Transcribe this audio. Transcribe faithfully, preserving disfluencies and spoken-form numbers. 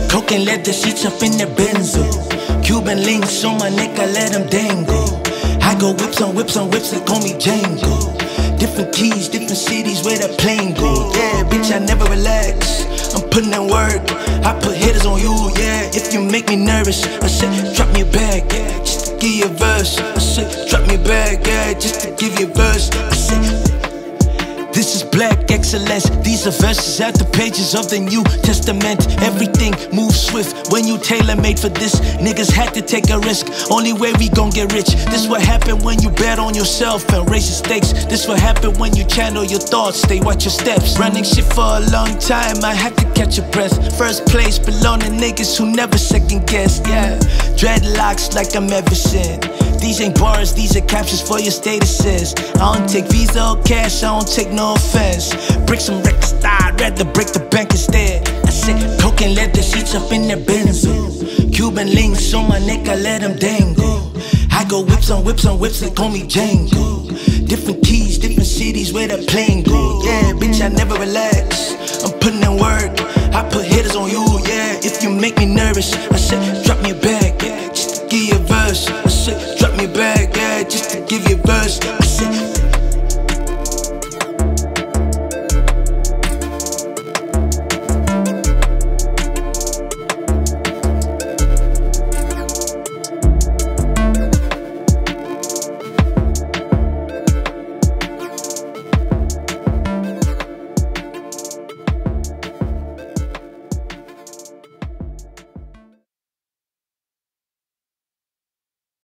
Coke and leather sheets up in the benzo. Cuban links on my neck, I let them dangle. I go whips on whips on whips, they call me Django. Different keys, different cities where the plane go. Yeah, bitch, I never relax. I'm putting in work. I put hitters on you, yeah. If you make me nervous, I said, drop me a bag, yeah, just to give you a verse. I said, drop me a bag, yeah, just to give you a verse. I said, this is black excellence. These are verses out the pages of the New Testament. Everything moves swift when you tailor-made for this. Niggas had to take a risk. Only way we gon' get rich. This what happen when you bet on yourself and raise the stakes. This what happen when you channel your thoughts. Stay watch your steps. Running shit for a long time, I had to catch a breath. First place belong to niggas who never second guess. Yeah, dreadlocks like I'm Everson. These ain't bars, these are captions for your statuses. I don't take Visa or cash, I don't take no offense. Bricks and records, I'd rather break the bank instead. I said, coke and leather sheets up in the benzo. Cuban links on my neck, I let them dangle. I go whips on whips on whips, they call me Django. Different keys, different cities where the plane go. Yeah, bitch, I never relax. I'm putting in work. I put hitters on you, yeah. If you make me nervous, I said, drop me a bag, yeah, just to give you a verse. I said, drop me a bag, yeah, just to give you a verse.